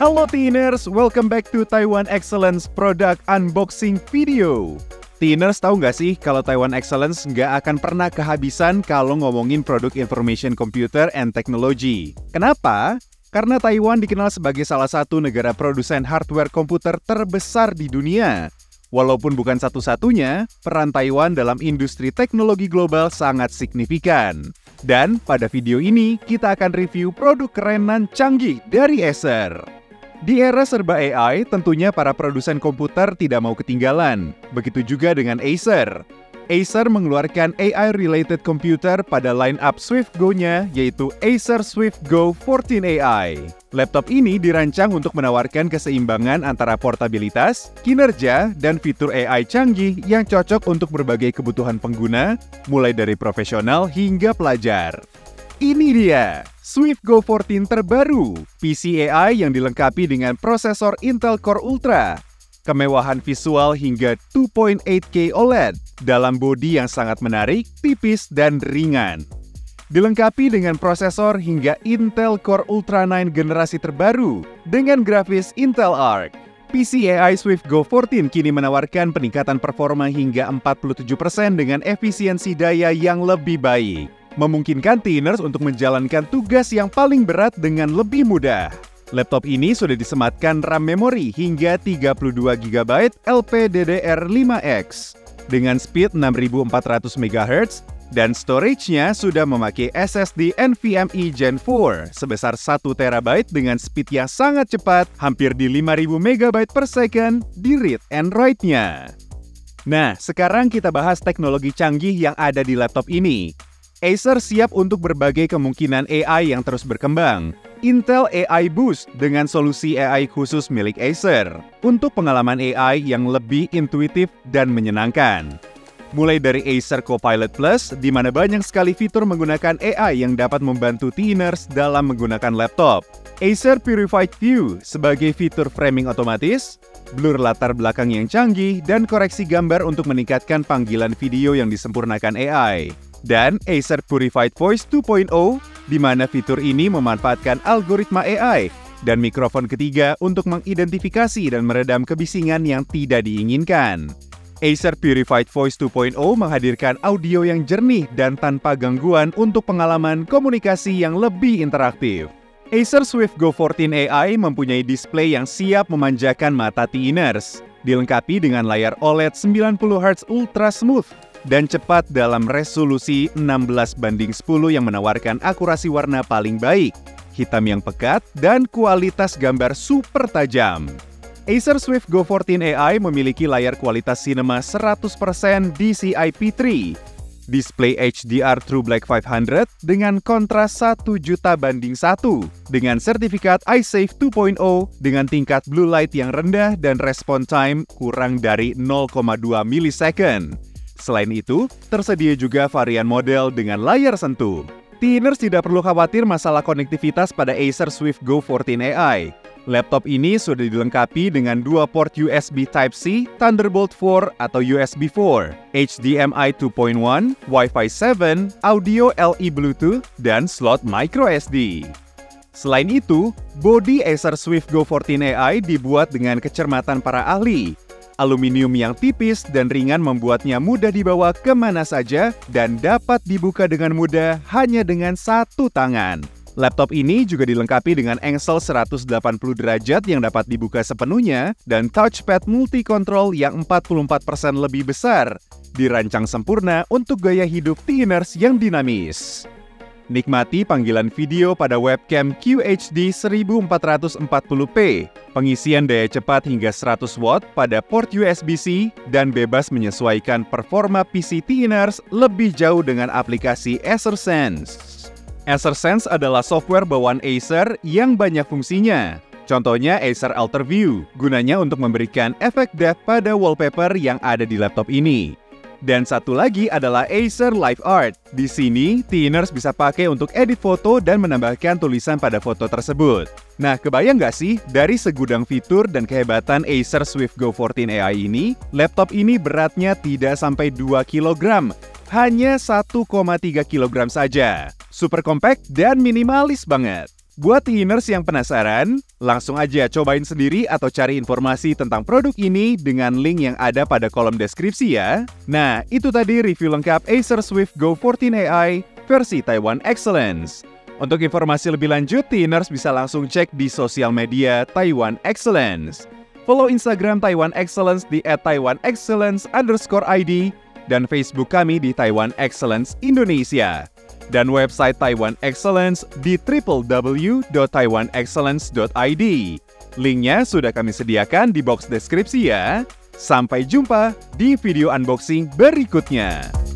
Halo Teeners, welcome back to Taiwan Excellence Product Unboxing Video. Teeners tahu nggak sih kalau Taiwan Excellence nggak akan pernah kehabisan kalau ngomongin produk information computer and technology. Kenapa? Karena Taiwan dikenal sebagai salah satu negara produsen hardware komputer terbesar di dunia. Walaupun bukan satu-satunya, peran Taiwan dalam industri teknologi global sangat signifikan. Dan pada video ini, kita akan review produk kerenan canggih dari Acer. Di era serba AI, tentunya para produsen komputer tidak mau ketinggalan. Begitu juga dengan Acer. Acer mengeluarkan AI-related computer pada line-up SwiftGo-nya, yaitu Acer SwiftGo 14 AI. Laptop ini dirancang untuk menawarkan keseimbangan antara portabilitas, kinerja, dan fitur AI canggih yang cocok untuk berbagai kebutuhan pengguna, mulai dari profesional hingga pelajar. Ini dia, SwiftGo 14 terbaru, PC AI yang dilengkapi dengan prosesor Intel Core Ultra, kemewahan visual hingga 2.8K OLED, dalam bodi yang sangat menarik, tipis, dan ringan. Dilengkapi dengan prosesor hingga Intel Core Ultra 9 generasi terbaru, dengan grafis Intel Arc. PC AI SwiftGo 14 kini menawarkan peningkatan performa hingga 47% dengan efisiensi daya yang lebih baik. Memungkinkan Teeners untuk menjalankan tugas yang paling berat dengan lebih mudah. Laptop ini sudah disematkan RAM memori hingga 32GB LPDDR5X dengan speed 6400 MHz dan storage-nya sudah memakai SSD NVMe Gen 4 sebesar 1TB dengan speed yang sangat cepat, hampir di 5000 MB per second di read and write-nya. Nah, sekarang kita bahas teknologi canggih yang ada di laptop ini. Acer siap untuk berbagai kemungkinan AI yang terus berkembang. Intel AI Boost dengan solusi AI khusus milik Acer untuk pengalaman AI yang lebih intuitif dan menyenangkan. Mulai dari Acer Copilot Plus, di mana banyak sekali fitur menggunakan AI yang dapat membantu Teeners dalam menggunakan laptop. Acer Purified View sebagai fitur framing otomatis, blur latar belakang yang canggih, dan koreksi gambar untuk meningkatkan panggilan video yang disempurnakan AI. Dan Acer Purified Voice 2.0, di mana fitur ini memanfaatkan algoritma AI dan mikrofon ketiga untuk mengidentifikasi dan meredam kebisingan yang tidak diinginkan. Acer Purified Voice 2.0 menghadirkan audio yang jernih dan tanpa gangguan untuk pengalaman komunikasi yang lebih interaktif. Acer SwiftGo 14 AI mempunyai display yang siap memanjakan mata Teeners, dilengkapi dengan layar OLED 90Hz Ultra Smooth dan cepat dalam resolusi 16:10 yang menawarkan akurasi warna paling baik, hitam yang pekat, dan kualitas gambar super tajam. Acer SwiftGo 14 AI memiliki layar kualitas cinema 100% DCI-P3, display HDR TrueBlack 500 dengan kontras 1.000:1, dengan sertifikat iSafe 2.0 dengan tingkat blue light yang rendah dan respon time kurang dari 0,2 milisecond. Selain itu, tersedia juga varian model dengan layar sentuh. Teeners tidak perlu khawatir masalah konektivitas pada Acer SwiftGo 14 AI. Laptop ini sudah dilengkapi dengan dua port USB Type-C, Thunderbolt 4 atau USB 4, HDMI 2.1, Wi-Fi 7, audio LE Bluetooth, dan slot microSD. Selain itu, bodi Acer SwiftGo 14 AI dibuat dengan kecermatan para ahli. Aluminium yang tipis dan ringan membuatnya mudah dibawa kemana saja dan dapat dibuka dengan mudah hanya dengan satu tangan. Laptop ini juga dilengkapi dengan engsel 180 derajat yang dapat dibuka sepenuhnya dan touchpad multi-control yang 44% lebih besar, dirancang sempurna untuk gaya hidup Teeners yang dinamis. Nikmati panggilan video pada webcam QHD 1440p, pengisian daya cepat hingga 100 watt pada port USB-C, dan bebas menyesuaikan performa PC Teeners lebih jauh dengan aplikasi Acer Sense. Acer Sense adalah software bawaan Acer yang banyak fungsinya. Contohnya Acer Alter View, gunanya untuk memberikan efek depth pada wallpaper yang ada di laptop ini. Dan satu lagi adalah Acer Live Art. Di sini, Teeners bisa pakai untuk edit foto dan menambahkan tulisan pada foto tersebut. Nah, kebayang nggak sih, dari segudang fitur dan kehebatan Acer SwiftGo 14 AI ini, laptop ini beratnya tidak sampai 2 kg, hanya 1,3 kg saja. Super compact dan minimalis banget. Buat Tiners yang penasaran, langsung aja cobain sendiri atau cari informasi tentang produk ini dengan link yang ada pada kolom deskripsi ya. Nah, itu tadi review lengkap Acer Swift Go 14 AI versi Taiwan Excellence. Untuk informasi lebih lanjut, Tiners bisa langsung cek di sosial media Taiwan Excellence. Follow Instagram Taiwan Excellence di @taiwanexcellence_id dan Facebook kami di Taiwan Excellence Indonesia. Dan website Taiwan Excellence di www.taiwanexcellence.id. Linknya sudah kami sediakan di box deskripsi ya. Sampai jumpa di video unboxing berikutnya.